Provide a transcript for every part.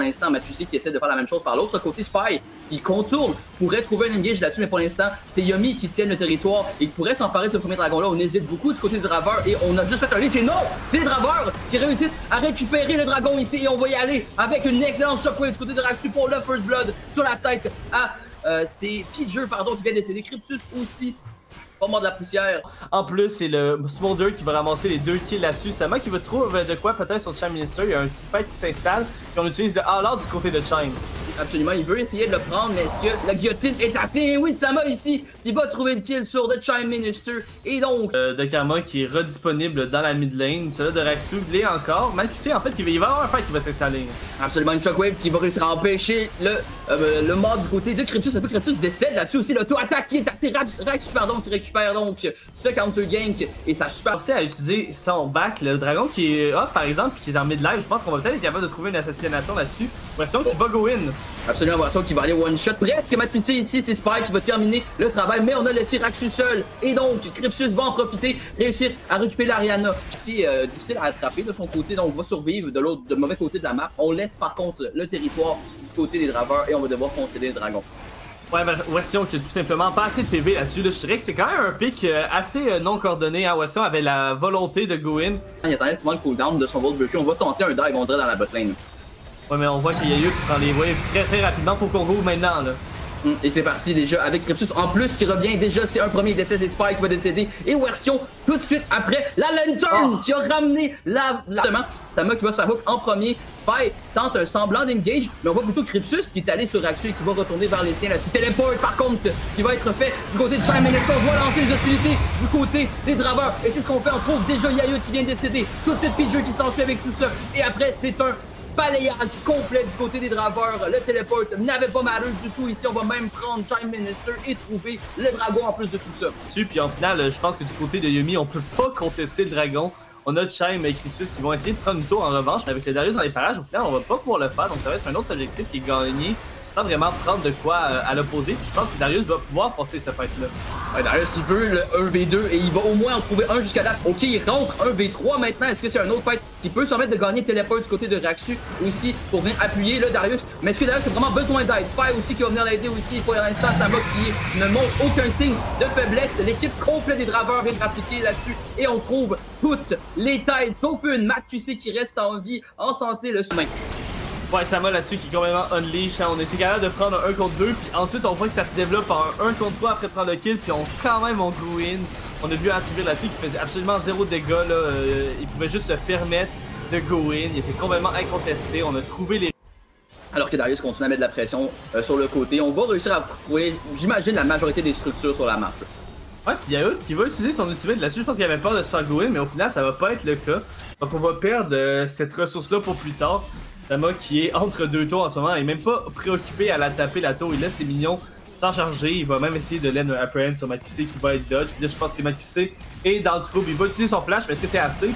l'instant. Matussi qui essaie de faire la même chose par l'autre côté. Spy qui contourne, pourrait trouver un engage là-dessus, mais pour l'instant, c'est Yomi qui tient le territoire et qui pourrait s'emparer de ce premier dragon-là. On hésite beaucoup du côté des draveurs et on a juste fait un leech et non! C'est les draveurs qui réussissent à récupérer le dragon ici et on va y aller avec une excellente shockwave du côté de Raxu pour le First Blood sur la tête à c'est Pidgey, pardon, qui vient d'essayer. Cryptus aussi. Pas mort de la poussière. En plus, c'est le Smolder qui va ramasser les 2 kills là-dessus. Sama qui va trouver de quoi peut-être sur Chime Minister. Il y a un petit fight qui s'installe. Puis on utilise le all-out du côté de Chime. Absolument, il veut essayer de le prendre, mais est-ce que la guillotine est assez? Oui, Sama ici qui va trouver le kill sur The Chime Minister. Et donc. De Karma qui est redisponible dans la mid lane. Celui de Raxu l'est encore. Matussi, en fait, il va y avoir un fight qui va s'installer. Absolument, une shockwave qui va réussir à empêcher le mort du côté de Cryptus. Un peu Cryptus décède là-dessus aussi. L'auto-attaque qui est assez Raxu, pardon, qui récupère donc ce counter-gank et ça super. Forcé à utiliser son back, le dragon qui est off par exemple, qui est en mid-live. Je pense qu'on va peut-être être capable de trouver une assassination là-dessus. Version qui va go in. Absolument, version qui va aller one-shot. Presque Matussi ici, c'est Spike qui va terminer le travail, mais on a laissé Raxu seul. Et donc, Cryptus va en profiter, réussir à récupérer l'Ariana. C'est difficile à attraper de son côté, donc va survivre de mauvais côté de la map. On laisse par contre le territoire du côté des draveurs et on va devoir concéder le dragon. Ouais, Version qui a tout simplement pas assez de PV là-dessus. Là, je dirais que c'est quand même un pick assez non coordonné. Hein. Version avait la volonté de go in. Il attendait tellement le cooldown de son Volt Breaker. On va tenter un dive, on dirait, dans la botlane. Ouais, mais on voit qu'il y a eu qui prend les waves très rapidement. Faut qu'on go maintenant, là. Et c'est parti déjà avec Cryptus en plus qui revient déjà, c'est un premier décès, c'est Spike qui va décéder et Version tout de suite après la lanterne qui a ramené Sama qui va se faire hook en premier. Spike tente un semblant d'engage, mais on voit plutôt Cryptus qui est allé sur Raxu et qui va retourner vers les siens. Là-dessus téléport par contre qui va être fait du côté de Chime Minister. On va lancer les hostilités du côté des draveurs et c'est ce qu'on fait. On trouve déjà Yayut qui vient de décéder, tout de suite Pidgey qui s'enfuit avec tout ça et après c'est un balayage complet du côté des draveurs. Le téléport n'avait pas malheur du tout ici. On va même prendre Chime Minister et trouver le dragon en plus de tout ça. Puis en final, je pense que du côté de Yomi, on peut pas contester le dragon. On a Chime et Cryptus qui vont essayer de prendre une tour en revanche. Avec le Darius dans les parages, au final, on va pas pouvoir le faire. Donc ça va être un autre objectif qui est gagné. Sans vraiment prendre de quoi à l'opposé. Puis je pense que Darius va pouvoir forcer cette fight-là. Ouais, Darius, il veut le 1v2 et il va au moins en trouver un jusqu'à date. Ok, il rentre 1v3 maintenant. Est-ce que c'est un autre fight qui peut se permettre de gagner téléport du côté de Raxu aussi pour venir appuyer le Darius? Mais est-ce que Darius a vraiment besoin d'aide? Spy aussi qui va venir l'aider aussi. Pour l'instant, Sama qui ne montre aucun signe de faiblesse. L'équipe complète des draveurs vient de rappliquer là-dessus et on trouve toutes les têtes sauf une. Matussi qui reste en vie, en santé, le chemin. Ouais, Sama là-dessus qui est complètement unleash. Hein. On était capable de prendre un 1 contre 2, puis ensuite on voit que ça se développe en 1 contre 3 après prendre le kill, puis quand même on go in. On a vu un civil là-dessus qui faisait absolument 0 dégâts. Là. Il pouvait juste se permettre de go in. Il était complètement incontesté. On a trouvé les. Alors que Darius continue à mettre de la pression sur le côté, on va réussir à trouver, j'imagine, la majorité des structures sur la map. Ouais, puis Yayut qui va utiliser son ultimate là-dessus. Je pense qu'il avait peur de se faire go in, mais au final ça va pas être le cas. Donc on va perdre cette ressource-là pour plus tard. Sama qui est entre deux tours en ce moment, il est même pas préoccupé à la taper la tour, il laisse ses minions s'en charger, il va même essayer de l'aide un apprehend sur Matussi qui va être dodge. Puis là je pense que Matussi est dans le trouble, il va utiliser son flash, mais est-ce que c'est assez?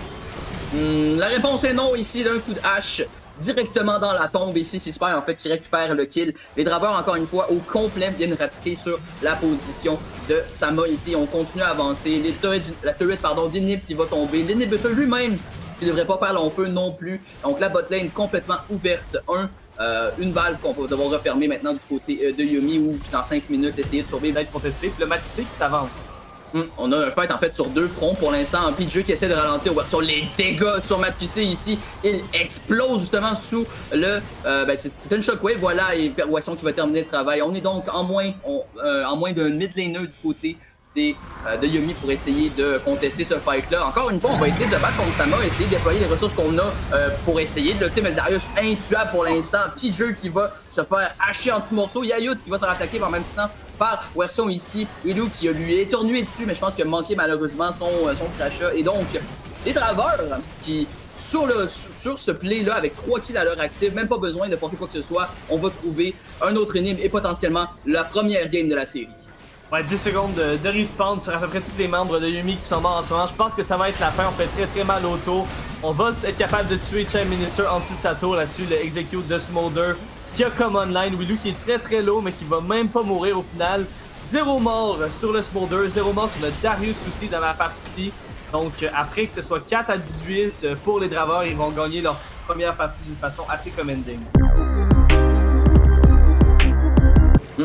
La réponse est non ici, d'un coup de hache directement dans la tombe ici, c'est Spy en fait qui récupère le kill. Les draveurs encore une fois au complet viennent répliquer sur la position de Sama ici, on continue à avancer, la turret d'Inhib qui va tomber, l'inhibiteur lui-même qui devrait pas faire long feu non plus. Donc la botlane complètement ouverte. Une balle qu'on va devoir refermer maintenant du côté de Yomi ou dans 5 minutes essayer de survivre d'être contesté. Puis le Matussi qui s'avance. On a un fight en fait sur deux fronts pour l'instant. Un Pidgey qui essaie de ralentir sur les dégâts sur Matussi ici. Il explose justement sous le... c'est une shockwave, voilà, et Version qui va terminer le travail. On est donc en moins d'un mid laner du côté de Yomi pour essayer de contester ce fight-là. Encore une fois, on va essayer de battre contre Sama, essayer de déployer les ressources qu'on a pour essayer de lutter, mais le Darius intuable pour l'instant. Pidgey qui va se faire hacher en petits morceaux. Yayut qui va se rattaquer en même temps par Version ici. Willow qui a lui éternué dessus, mais je pense qu'il a manqué malheureusement son crachat. Et donc, les draveurs qui... Sur ce play-là, avec 3 kills à l'heure active, même pas besoin de forcer quoi que ce soit, on va trouver un autre énigme et potentiellement la première game de la série. Ouais, 10 secondes de respawn sur à peu près tous les membres de Yomi qui sont morts en ce moment. Je pense que ça va être la fin. On fait très mal au tour. On va être capable de tuer Chime Minister en dessous de sa tour là-dessus. Le execute de Smolder qui a comme online. Willou qui est très low mais qui va même pas mourir au final. 0 mort sur le Smolder, 0 mort sur le Darius aussi dans la partie. Donc après que ce soit 4 à 18 pour les draveurs, ils vont gagner leur première partie d'une façon assez commanding.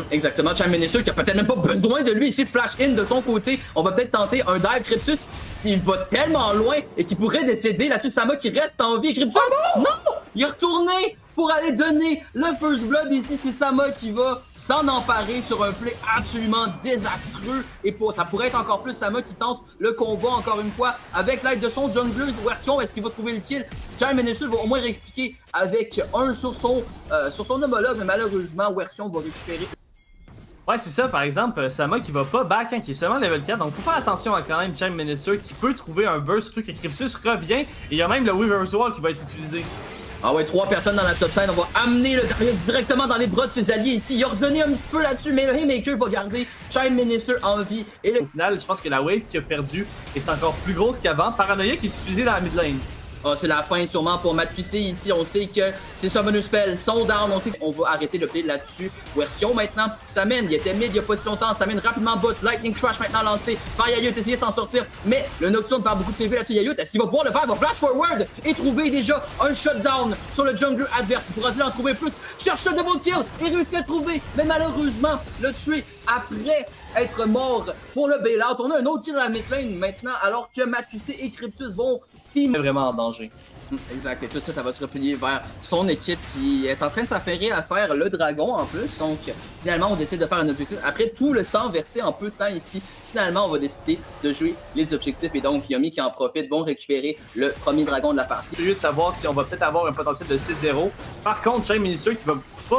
Exactement, Chime Minister qui a peut-être même pas besoin de lui ici, flash in de son côté. On va peut-être tenter un dive Cryptus qui va tellement loin et qui pourrait décéder là-dessus. Sama qui reste en vie. Cryptus, non! Il est retourné pour aller donner le first blood ici. C'est Sama qui va s'en emparer sur un play absolument désastreux. Et ça pourrait être encore plus Sama qui tente le combat encore une fois avec l'aide de son jungler. Version, est-ce qu'il va trouver le kill? Chime Minister va au moins répliquer avec un sur son homologue, mais malheureusement, Version va récupérer. Ouais, c'est ça, par exemple, Sama qui va pas back, hein, qui est seulement level 4, donc faut faire attention à quand même Chime Minister qui peut trouver un burst, surtout que Cryptus revient, et il y a même le Weaver's Wall qui va être utilisé. Ah ouais, 3 personnes dans la top side, on va amener le Darius directement dans les bras de ses alliés ici. Il a redonné un petit peu là-dessus, mais le Haymaker va garder Chime Minister en vie. Et au final, je pense que la wave qui a perdu est encore plus grosse qu'avant. Paranoia qui est utilisée dans la mid lane. Ah, c'est la fin sûrement pour Matt PC ici. On sait que ses Summoner Spells sont down. On sait qu'on va arrêter le play là-dessus. Version maintenant qui s'amène. Il était mid il y a pas si longtemps. Ça s'amène rapidement bot. Lightning Crash maintenant lancé par Yayut. Essayer de s'en sortir. Mais le Nocturne perd beaucoup de PV là-dessus. Yayut, est-ce qu'il va pouvoir le faire? Il va flash forward et trouver déjà un shutdown sur le jungler adverse. Il pourra-t-il en trouver plus? Cherche le double kill et réussit à le trouver. Mais malheureusement, le tuer après être mort pour le bailout. On a un autre kill à la mid lane maintenant alors que Matusé et Cryptus vont team. Vraiment en danger. Exact, et tout ça, ça va se replier vers son équipe qui est en train de s'affairer à faire le dragon en plus. Donc, finalement, on décide de faire un objectif. Après tout le sang versé en peu de temps ici, finalement, on va décider de jouer les objectifs. Et donc, Yomi qui en profite vont récupérer le premier dragon de la partie. Curieux de savoir si on va peut-être avoir un potentiel de 6-0. Par contre, Chime Minister qui va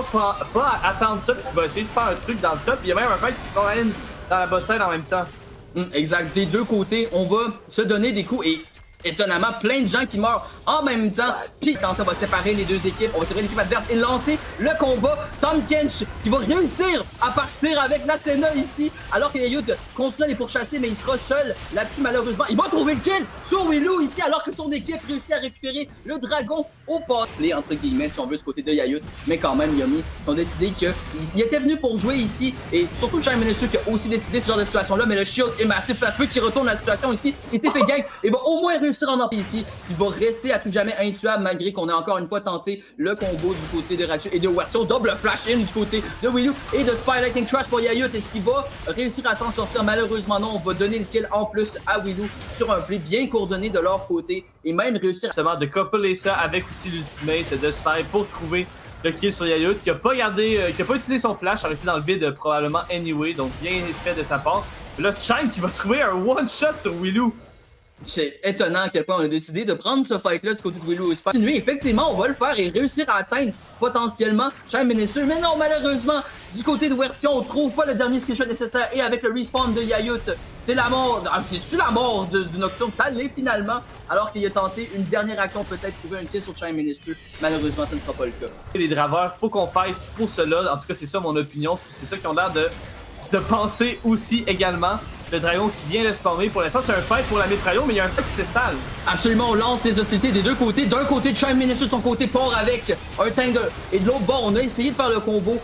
pas attendre ça, qui va essayer de faire un truc dans le top. Il y a même un fight qui se promène dans la bot side en même temps. Exact, des deux côtés, on va se donner des coups et étonnamment, plein de gens qui meurent en même temps. Puis quand ça va séparer les deux équipes, on va séparer l'équipe adverse et lancer le combat. Tahm Kench qui va réussir à partir avec la Senna ici, alors que Yayut continue à les pourchasser, mais il sera seul là-dessus malheureusement. Il va trouver le kill sur Willow ici, alors que son équipe réussit à récupérer le dragon au passé, entre guillemets, si on veut, ce côté de Yayut. Mais quand même, Yomi ont décidé qu'il était venu pour jouer ici, et surtout Chime Minister qui a aussi décidé ce genre de situation-là, mais le shield est massif. Plasfeu qui retourne la situation ici, il s'est fait gang et va au moins réussir en empire ici. Il va rester à tout jamais intuable malgré qu'on ait encore une fois tenté le combo du côté de Ratchet et de Version. Double flash in du côté de Willow et de Spy Lightning Trash pour Yayut. Est-ce qu'il va réussir à s'en sortir? Malheureusement non, on va donner le kill en plus à Willow sur un play bien coordonné de leur côté et même réussir justement de coupler ça avec aussi l'ultimate de Spy pour trouver le kill sur Yayut qui a pas utilisé son flash, aurait pu dans le vide probablement anyway, donc bien fait de sa part. Là, Chime qui va trouver un one shot sur Willow. C'est étonnant à quel point on a décidé de prendre ce fight-là du côté de Willow et Spy. Continuer, effectivement, on va le faire et réussir à atteindre potentiellement Chime Minister. Mais non, malheureusement, du côté de Version, on trouve pas le dernier screenshot nécessaire. Et avec le respawn de Yayut, c'est la mort. C'est-tu la mort de Nocturne? Ça l'est finalement. Alors qu'il a tenté une dernière action, peut-être trouver un kill sur Chime Minister. Malheureusement, ça ne sera pas le cas. Les draveurs, faut qu'on fight pour cela. En tout cas, c'est ça mon opinion. C'est ça qui ont l'air de penser aussi également. Le dragon qui vient de spawner. Pour l'instant, c'est un fight pour la mitrailleuse, mais il y a un fight qui s'installe. Absolument, on lance les hostilités des deux côtés. D'un côté, Chime Minister de son côté part avec un Tangle. Et de l'autre bord, on a essayé de faire le combo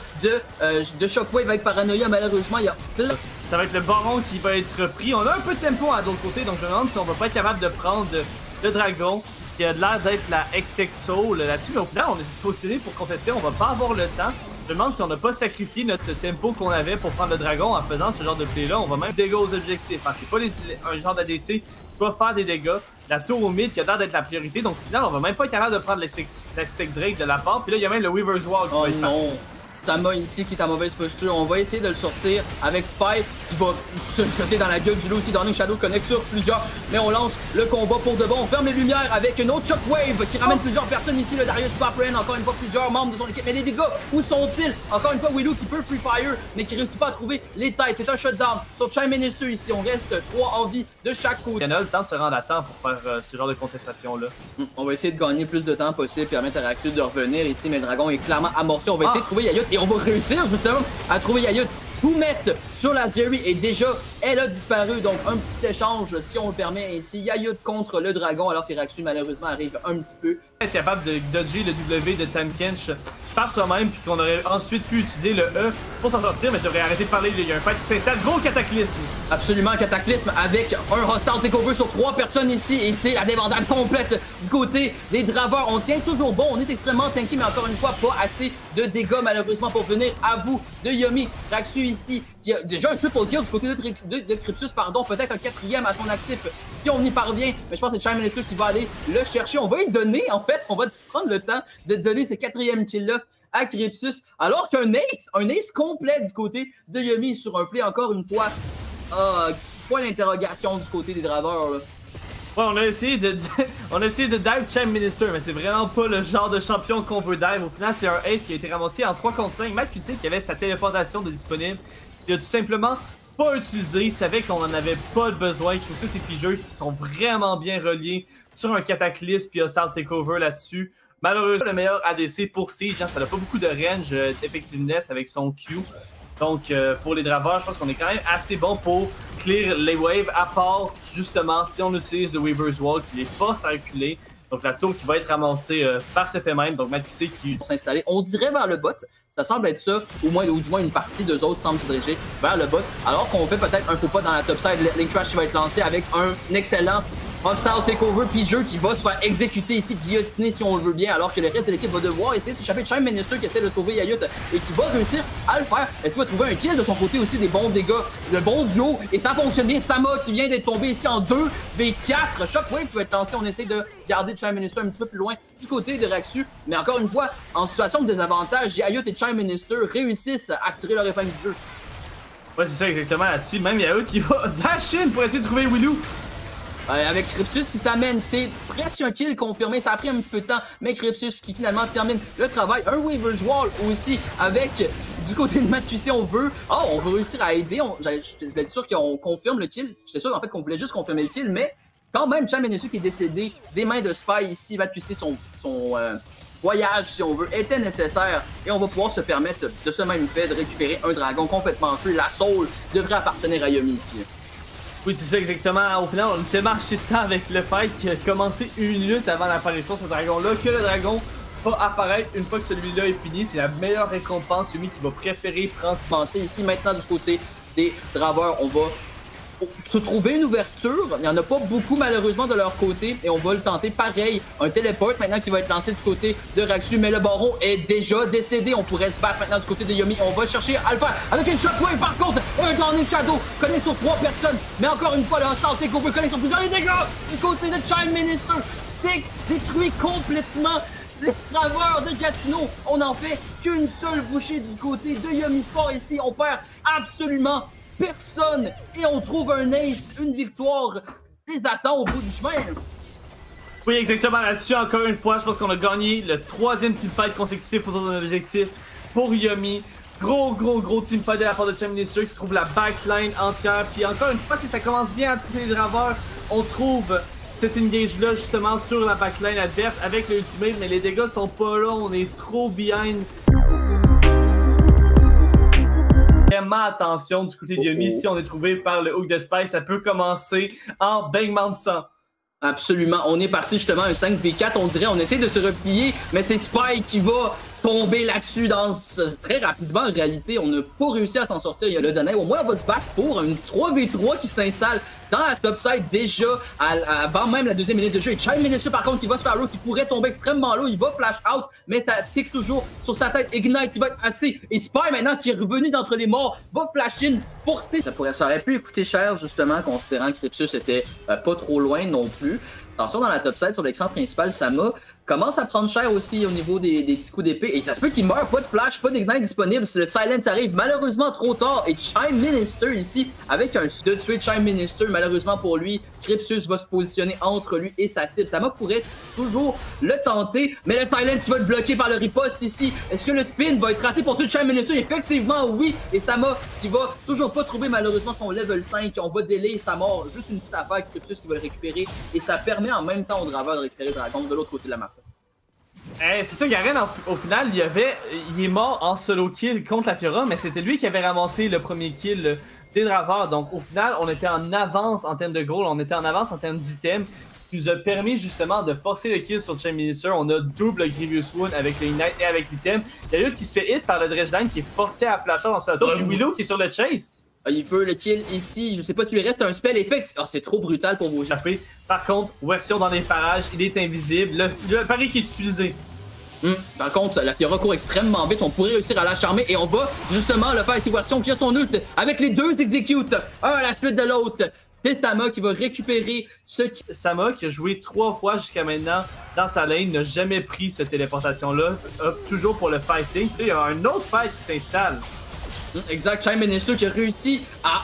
de Shockwave avec Paranoia. Malheureusement, il y a plein... Ça va être le Baron qui va être pris. On a un peu de tempo à l'autre côté, donc je me demande si on va pas être capable de prendre le dragon qui a l'air d'être la X-Tech Soul là-dessus. Mais au final, on est positionné pour contester. On va pas avoir le temps. Je me demande si on n'a pas sacrifié notre tempo qu'on avait pour prendre le dragon en faisant ce genre de play-là. On va même dégâts aux objectifs. Enfin, c'est pas un genre d'ADC qui va faire des dégâts. La tour au mid qui a l'air d'être la priorité. Donc au final, on va même pas être capable de prendre la Stick Drake de la part. Puis là, il y a même le Weaver's Wall qui va être non. Sama ici qui est en mauvaise posture. On va essayer de le sortir avec Spy qui va se jeter dans la gueule du loup aussi. Darling Shadow connecte sur plusieurs. Mais on lance le combat pour de bon. On ferme les lumières avec une autre Shockwave qui ramène plusieurs personnes ici. Le Darius Paprenne, encore une fois plusieurs membres de son équipe. Mais les dégâts, où sont-ils? Encore une fois Willow qui peut Free Fire mais qui réussit pas à trouver les têtes. C'est un shutdown sur Chime Minister ici. On reste 3 en vie de chaque côté. Il y en a le temps de se rendre à temps pour faire ce genre de contestation là. On va essayer de gagner plus de temps possible, permettre à Rakut de revenir ici. Mais le dragon est clairement amorcé. On va essayer de trouver Yayut et on va réussir justement à trouver Yayut. Tout mettre sur la Jerry et déjà elle a disparu, donc un petit échange si on le permet ainsi. Yayut contre le dragon alors que Raksu malheureusement arrive un petit peu. Être capable de dodger le W de Tahm Kench par soi-même, puis qu'on aurait ensuite pu utiliser le E pour s'en sortir, mais je devrais arrêter de parler, il y a un fight qui s'installe, gros cataclysme! Absolument, un cataclysme avec un hostile takeover sur 3 personnes ici, et c'est la débandade complète du côté des draveurs. On tient toujours bon, on est extrêmement tanky, mais encore une fois, pas assez de dégâts malheureusement pour venir à bout de Yomi. Raxu ici, qui a déjà un triple kill du côté de Cryptus, pardon, peut-être un 4e à son actif, si on y parvient, mais je pense que c'est Chime Minister qui va aller le chercher. On va y donner, en fait, on va prendre le temps de donner ce 4e kill-là à Cryptus, alors qu'un ace complet du côté de Yomi sur un play, encore une fois, point d'interrogation du côté des draveurs, là. Ouais, on a essayé de dive Chime Minister, mais c'est vraiment pas le genre de champion qu'on veut dive. Au final, c'est un ace qui a été ramassé en 3 contre 5. Matt QC qui avait sa téléportation de disponible, il a tout simplement pas utilisé, il savait qu'on en avait pas besoin. Cryptus et Pijeux qui sont vraiment bien reliés sur un cataclysme puis un Hostile Takeover là-dessus. Malheureusement, le meilleur ADC pour Siege, hein, ça n'a pas beaucoup de range d'effectiveness avec son Q. Donc, pour les draveurs, je pense qu'on est quand même assez bon pour clear les waves, à part, justement, si on utilise le Weaver's Wall qui les force à reculer. Donc, la tour qui va être ramassée par ce fait même. Donc, Matt QC qui... s'installer, on dirait vers le bot. Ça semble être ça, ou du moins une partie d'eux autres semble se diriger vers le bot. Alors qu'on fait peut-être un faux pas dans la top side. Link Trash qui va être lancé avec un excellent Hostile Takeover, Pijeux qui va se faire exécuter ici, guillotiner si on le veut bien, alors que le reste de l'équipe va devoir essayer de s'échapper de Chime Minister qui essaie de trouver Yayut et qui va réussir à le faire. Est-ce qu'il va trouver un kill de son côté aussi, des bons dégâts, le bon duo, et ça fonctionne bien. Sama qui vient d'être tombé ici en 2v4, Shockwave qui va être lancé, on essaie de garder Chime Minister un petit peu plus loin du côté de Raxu, mais encore une fois, en situation de désavantage, Yayut et Chime Minister réussissent à tirer leur épingle du jeu. Ouais, c'est ça exactement là-dessus, même Yayut qui va dash in pour essayer de trouver Willou. Avec Cryptus qui s'amène, c'est presque un kill confirmé, ça a pris un petit peu de temps, mais Cryptus qui finalement termine le travail. Un Weaver's Wall aussi avec du côté de Matt QC, on veut réussir à aider, je voulais être sûr qu'on confirme le kill, j'étais sûr en fait qu'on voulait juste confirmer le kill, mais quand même Chime Minister qui est décédé des mains de Spy ici, Matt QC son voyage si on veut était nécessaire et on va pouvoir se permettre de ce même fait de récupérer un dragon complètement feu. La soul devrait appartenir à Yomi ici. Oui, c'est ça exactement. Au final, on était marché de temps avec le fight qui a commencé 1 minute avant l'apparition de ce dragon-là. Que le dragon va apparaître une fois que celui-là est fini. C'est la meilleure récompense. Yumi qui va préférer prendre... Penser ici maintenant du côté des draveurs, on va se trouver une ouverture. Il n'y en a pas beaucoup malheureusement de leur côté et on va le tenter pareil. Un téléport maintenant qui va être lancé du côté de Raxu, mais le baron est déjà décédé. On pourrait se battre maintenant du côté de Yomi. On va chercher Alpha avec une shockwave par contre et un Dawn Shadow connaît sur 3 personnes. Mais encore une fois, le Hostile Takeover connaît sur plusieurs dégâts du côté de Chime Minister. Détruit complètement les traveurs de Gatineau. On n'en fait qu'une seule bouchée du côté de Yomi Sport ici. On perd absolument personne et on trouve un ace, une victoire les attend au bout du chemin. Oui, exactement là-dessus. Encore une fois, je pense qu'on a gagné le 3e teamfight consécutif autour d'un objectif pour Yomi. Gros teamfight de la part de Chime Minister qui trouve la backline entière. Puis encore une fois, si ça commence bien à trouver les draveurs, on trouve cet engage-là justement sur la backline adverse avec l'ultimate, mais les dégâts sont pas là, on est trop behind. Vraiment attention du côté de Yomi, si on est trouvé par le hook de Spy, ça peut commencer en bangement de sang. Absolument, on est parti justement un 5v4, on dirait, on essaie de se replier, mais c'est Spy qui va tomber là-dessus très rapidement. En réalité, on n'a pas réussi à s'en sortir. Il y a le Donner. Au moins, on va se battre pour une 3v3 qui s'installe dans la top side déjà avant même la 2e minute de jeu. Et Chime Minister, par contre, il va se faire low, qui pourrait tomber extrêmement low. Il va flash out, mais ça tique toujours sur sa tête. Ignite, il va être assez. Et Spy, maintenant, qui est revenu d'entre les morts, va flash in, forcer. Ça aurait pu coûter cher, justement, considérant que Cryptus était pas trop loin non plus. Attention, dans la top side, sur l'écran principal, Sama commence à prendre cher aussi au niveau des petits coups d'épée. Et ça se peut qu'il meure, pas de flash, pas d'ignite disponible. Si le silent arrive malheureusement trop tard. Et Chime Minister ici, avec un de tuer Chime Minister, malheureusement pour lui, Cryptus va se positionner entre lui et sa cible. Sama pourrait toujours le tenter, mais le silent va être bloqué par le riposte ici. Est-ce que le spin va être tracé pour tuer Chime Minister? Effectivement, oui. Et Sama qui va toujours pas trouver malheureusement son level 5. On va délai sa mort. Juste une petite affaire, Cryptus qui va le récupérer. Et ça permet en même temps au Draveur de récupérer le dragon de l'autre côté de la map. C'est ça, Garen, au final, il est mort en solo kill contre la Fiora, mais c'était lui qui avait ramassé le premier kill des Draveurs. Donc au final, on était en avance en termes de goal, on était en avance en termes d'items. qui nous a permis justement de forcer le kill sur Chain Minister. On a double Grievous Wound avec le Ignite et avec l'item. Il y a Yut qui se fait hit par le Dredgeline qui est forcé à flasher dans son tour. Puis Willow qui est sur le chase. Il peut le kill ici, je sais pas s'il lui reste un spell effect. Oh, c'est trop brutal pour vous. Par contre, version dans les parages, il est invisible. Le pari qui est utilisé. Par contre, la Fiora court extrêmement vite, on pourrait réussir à la charmer et on va justement le faire. C'est version qui a son ult avec les deux execute, un à la suite de l'autre. C'est Sama qui va récupérer ce Sama qui a joué 3 fois jusqu'à maintenant dans sa lane, n'a jamais pris cette téléportation-là, toujours pour le fighting. Puis il y a un autre fight qui s'installe. Exact, Chain Minister qui a réussi à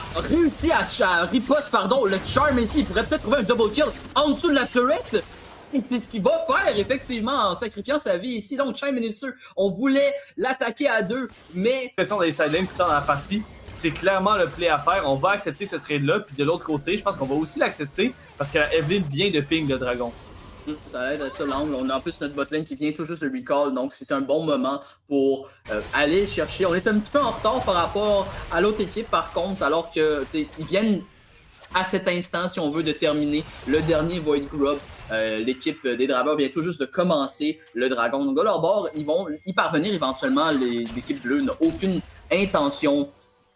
riposte, pardon, le charm ici. Il pourrait peut-être trouver un double kill en dessous de la turret. C'est ce qu'il va faire, effectivement, en sacrifiant sa vie ici. Donc, Chain Minister, on voulait l'attaquer à deux, mais... Question dans les sidelines plus tard dans la partie, c'est clairement le play à faire. On va accepter ce trade-là, puis de l'autre côté, je pense qu'on va aussi l'accepter, parce que Evelyn vient de ping le dragon. Ça aide à ça l'angle. On a en plus notre botlane qui vient tout juste de recall, donc c'est un bon moment pour aller chercher. On est un petit peu en retard par rapport à l'autre équipe, par contre, alors que ils viennent à cet instant, si on veut, de terminer le dernier Void Grub. L'équipe des Draveurs vient tout juste de commencer le dragon. Donc de leur bord, ils vont y parvenir éventuellement. L'équipe bleue n'a aucune intention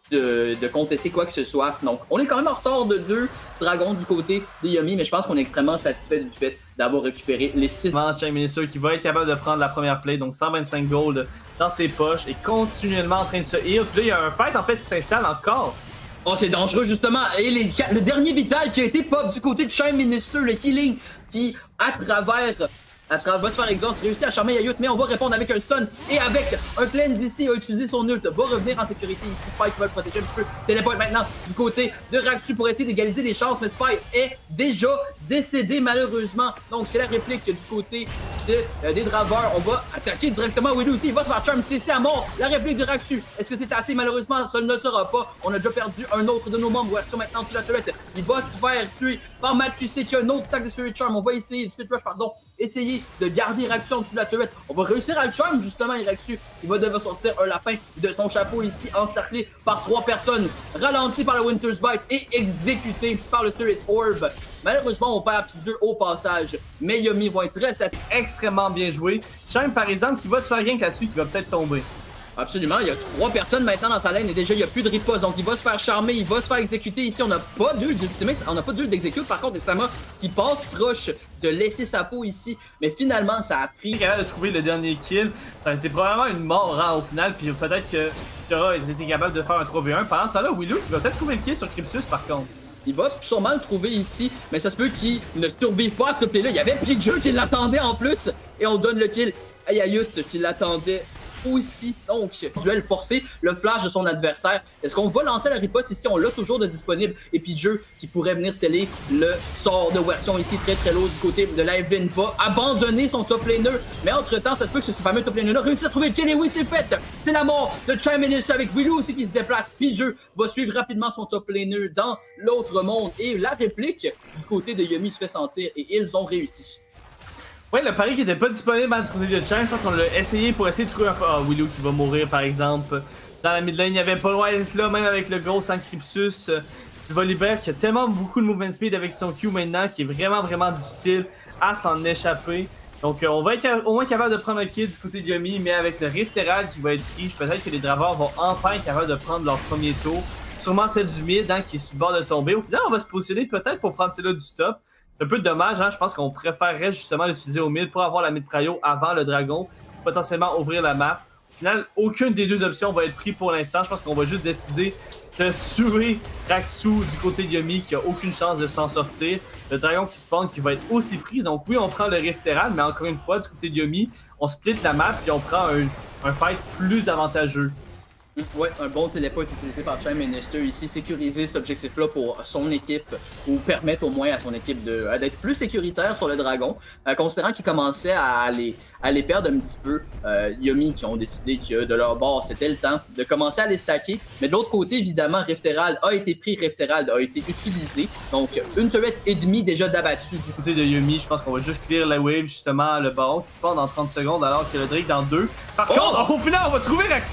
de contester quoi que ce soit. Donc on est quand même en retard de 2 dragons du côté de Yumi, mais je pense qu'on est extrêmement satisfait du fait d'avoir récupéré les 6. Chain Minister qui va être capable de prendre la première play, donc 125 gold dans ses poches et continuellement en train de se heal. Puis là, il y a un fight en fait qui s'installe encore. Oh, c'est dangereux justement. Et le dernier vital qui a été pop du côté de Chain Minister, le healing qui, à travers va se faire exhaust, réussit à charmer Yayut, mais on va répondre avec un stun et avec un cleanse d'ici, a utilisé son ult, va revenir en sécurité ici. Spike va le protéger un petit peu. Téléport maintenant du côté de Raksu pour essayer d'égaliser les chances, mais Spike est déjà décédé malheureusement. Donc c'est la réplique du côté des Draveurs. On va attaquer directement Widow aussi. Il va se faire charm CC à mort. La réplique de Raksu. Est-ce que c'est assez? Malheureusement, ça ne le sera pas. On a déjà perdu un autre de nos membres. Version maintenant sur la turret. Il va se faire tuer par Mathieu qui a un autre stack de Spirit Charm. On va essayer, du Spirit Rush, pardon, essayer de garder Raksu en dessous de la turret. On va réussir à le charm justement, Raksu. Il va devoir sortir un lapin de son chapeau ici, encerclé par 3 personnes, ralenti par le Winter's Bite et exécuté par le Spirit Orb. Malheureusement, on perd P2 au passage, mais Yumi va être très satisfait. Extrêmement bien joué. Chain, par exemple, qui va se faire rien là-dessus, qui va peut-être tomber. Absolument, il y a 3 personnes maintenant dans sa lane et déjà il n'y a plus de riposte, donc il va se faire charmer, il va se faire exécuter ici. On n'a pas d'ult d'ultimate, on n'a pas d'ult d'exécute. Par contre, des Sama qui passe proche de laisser sa peau ici, mais finalement ça a pris. Capable de trouver le dernier kill, ça a été probablement une mort au final, puis peut-être que Fiora a été capable de faire un 3v1. Pendant ça là, Willow qui va peut-être trouver le kill sur Cryptus par contre. Il va sûrement le trouver ici, mais ça se peut qu'il ne survive pas à ce play-là. Il y avait Pidgeot qui l'attendait en plus, et on donne le kill à Yayut qui l'attendait aussi. Donc, duel forcé, le flash de son adversaire. Est-ce qu'on va lancer la riposte ici? On l'a toujours de disponible. Et puis jeu qui pourrait venir sceller le sort de version ici très lourd du côté de la Evelyn va abandonner son top laner. Mais entre-temps, ça se peut que ce fameux top laner réussit à trouver le kill. Et oui, c'est fait! C'est la mort de Chain Minister avec Willow aussi qui se déplace. Puis jeu va suivre rapidement son top laner dans l'autre monde. Et la réplique du côté de Yumi se fait sentir et ils ont réussi. Ouais, le pari qui était pas disponible du côté de Chain, je pense qu'on l'a essayé pour essayer de trouver un... Ah, Willow qui va mourir par exemple. Dans la mid lane, il n'y avait pas le droit d'être là, même avec le Ghost sans Cryptus. Volibear qui a tellement beaucoup de movement speed avec son Q maintenant, qui est vraiment difficile à s'en échapper. Donc on va être au moins capable de prendre le kill du côté de Yumi, mais avec le Rift Herald qui va être pris, peut-être que les Draveurs vont enfin être capables de prendre leur premier tour. Sûrement celle du mid, hein, qui est sur le bord de tomber. Au final, on va se positionner peut-être pour prendre celle-là du top. C'est un peu dommage, hein? Je pense qu'on préférerait justement l'utiliser au mid pour avoir la mid prio avant le dragon, potentiellement ouvrir la map. Au final, aucune des deux options va être prise pour l'instant. Je pense qu'on va juste décider de tuer Raksu du côté de Yumi qui a aucune chance de s'en sortir. Le dragon qui spawn qui va être aussi pris. Donc oui, on prend le Rift Herald, mais encore une fois, du côté de Yumi, on split la map et on prend un fight plus avantageux. Ouais, un bon téléport est utilisé par Chain Minister ici, sécuriser cet objectif-là pour son équipe, ou permettre au moins à son équipe d'être plus sécuritaire sur le dragon, considérant qu'ils commençaient à les perdre un petit peu. Yumi qui ont décidé que de leur bord, c'était le temps de commencer à les stacker, mais de l'autre côté, évidemment, Rift Herald a été pris, Rift Herald a été utilisé, donc une turret et demie déjà d'abattu. Du côté de Yumi, je pense qu'on va juste clear la wave, justement, le baron qui spawn dans 30 secondes, alors que le Drake dans 2. Par contre, au final, on va trouver Raksu!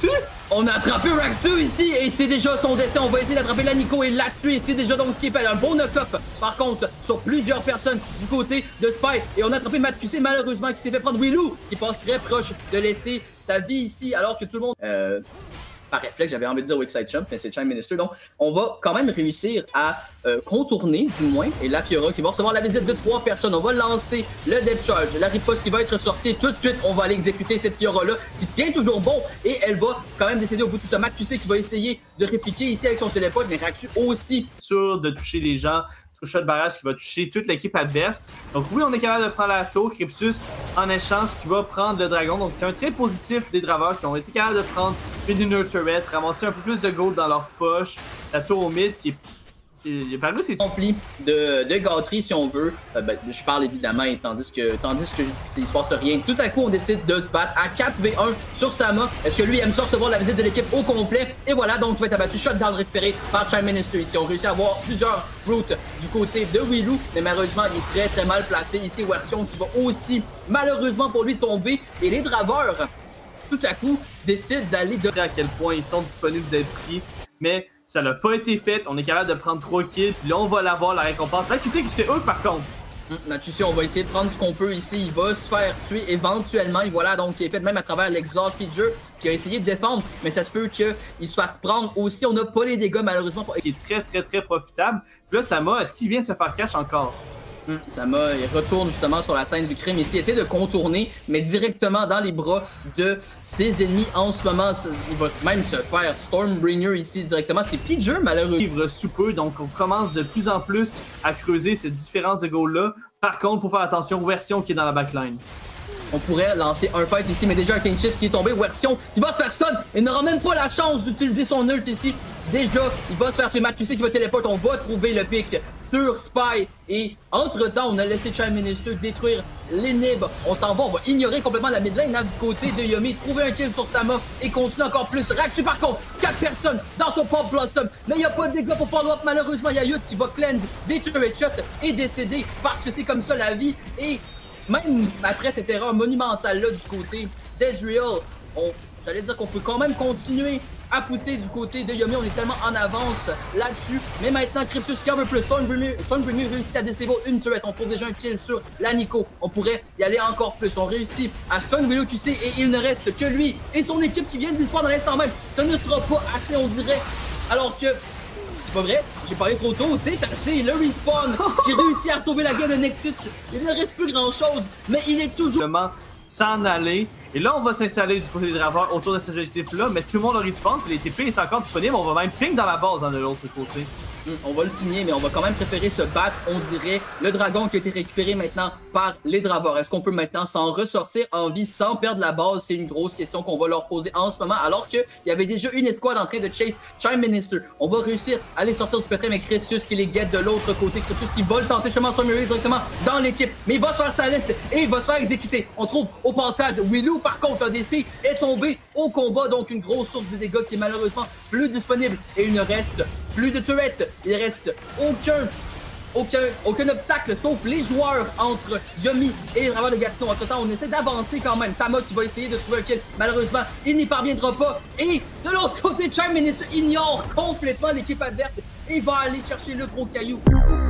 On a attrapé Raksu ici et c'est déjà son destin. On va essayer d'attraper la Nico et la tuer. C'est déjà donc ce qui est fait. Un bon knock-up par contre sur plusieurs personnes du côté de Spy. Et on a attrapé Matt QC malheureusement qui s'est fait prendre Willou qui passe très proche de laisser sa vie ici alors que tout le monde... Par réflexe, j'avais envie de dire Wickside Jump, mais c'est Chime Minister. Donc, on va quand même réussir à contourner, du moins, et la Fiora qui va recevoir la visite de 3 personnes. On va lancer le Depth Charge, la riposte qui va être sortie. Tout de suite, on va aller exécuter cette Fiora-là qui tient toujours bon et elle va quand même décéder au bout de tout ça. Matt QC qui va essayer de répliquer ici avec son téléphone, mais Raksu aussi. Sûr de toucher les gens. Shot de barrage qui va toucher toute l'équipe adverse. Donc oui, on est capable de prendre la tour. Cryptus en échange qui va prendre le dragon. Donc c'est un trait positif des draveurs qui ont été capables de prendre une inner turret, ramasser un peu plus de gold dans leur poche. La tour au mid qui est... Par là, c'est rempli de gâteries si on veut. Ben, je parle évidemment, tandis que je dis qu'il se passe rien. Tout à coup, on décide de se battre à 4v1 sur Sama. Est-ce que lui aime ça recevoir la visite de l'équipe au complet? Et voilà, donc il va être abattu. Shutdown récupéré par Chime Minister ici. On réussit à avoir plusieurs routes du côté de Willou, mais malheureusement, il est très mal placé. Ici, Wersion qui va aussi, malheureusement pour lui, tomber. Et les draveurs, tout à coup, décident d'aller de... à quel point ils sont disponibles d'être pris, mais ça n'a pas été fait. On est capable de prendre 3 kills, puis là, on va l'avoir, la récompense. Là, tu sais que c'était eux, par contre. Tu sais, on va essayer de prendre ce qu'on peut ici. Il va se faire tuer éventuellement. Et voilà, donc il est fait même à travers l'exhaust feature qui a essayé de défendre, mais ça se peut qu'il se fasse prendre aussi. On n'a pas les dégâts, malheureusement. Qui est très profitable. Puis là, Sama, est-ce qu'il vient de se faire catch encore? Sama, il retourne justement sur la scène du crime ici, essaie de contourner, mais directement dans les bras de ses ennemis en ce moment. Il va même se faire Stormbringer ici directement. C'est Pidger malheureusement. Vivre sous peu, donc on commence de plus en plus à creuser cette différence de goal-là. Par contre, il faut faire attention aux versions qui est dans la backline. On pourrait lancer un fight ici, mais déjà un King Shift qui est tombé. Wersion qui va se faire stun et n'aura même pas la chance d'utiliser son ult ici. Déjà, il va se faire tuer. Matt QC qui va téléporter. On va trouver le pic sur Spy. Et entre-temps, on a laissé Chime Minister détruire l'Inhib. On s'en va, on va ignorer complètement la mid lane là, du côté de Yomi. Trouver un kill sur Tama et continuer encore plus. Raksu par contre, 4 personnes dans son Pop Blossom. Mais il n'y a pas de dégâts pour follow-up. Malheureusement, il y a Yut qui va cleanse des turret shots et décéder parce que c'est comme ça la vie. Et même après cette erreur monumentale là du côté d'Ezreal, j'allais dire qu'on peut quand même continuer à pousser du côté de Yomi. On est tellement en avance là-dessus. Mais maintenant, Cryptus qui en veut plus. Stormbringer réussit à décevoir une turret. On trouve déjà un kill sur la Nico. On pourrait y aller encore plus. On réussit à stun Willou QC et il ne reste que lui et son équipe qui viennent d'histoire dans l'instant même. Ce ne sera pas assez, on dirait. Alors que... c'est pas vrai, j'ai parlé trop tôt, c'est assez, le respawn qui réussit à retrouver la gueule de Nexus. Il ne reste plus grand chose, mais il est toujours... s'en aller. Et là, on va s'installer du côté des draveurs autour de cet objectif-là, mais tout le monde le respawn, puis les TP est encore disponible. On va même ping dans la base de l'autre côté. On va le pigner, mais on va quand même préférer se battre, on dirait. Le dragon qui a été récupéré maintenant par les draveurs. Est-ce qu'on peut maintenant s'en ressortir en vie sans perdre la base? C'est une grosse question qu'on va leur poser en ce moment, alors qu'il y avait déjà une escouade en train de chase Chime Minister. On va réussir à les sortir du pétrin, mais Cryptus qui les guette de l'autre côté. Cryptus qui va le tenter chemin sur Murray directement dans l'équipe, mais il va se faire silence et il va se faire exécuter. On trouve au passage Willou, par contre, l'ADC est tombé au combat, donc une grosse source de dégâts qui est malheureusement plus disponible. Et il ne reste plus de turret. Il reste aucun obstacle sauf les joueurs entre Yomi et les draveurs de Gatineau. Entre temps, on essaie d'avancer quand même. Sama qui va essayer de trouver un kill. Malheureusement, il n'y parviendra pas. Et de l'autre côté, Chime Minister ignore complètement l'équipe adverse et va aller chercher le gros caillou.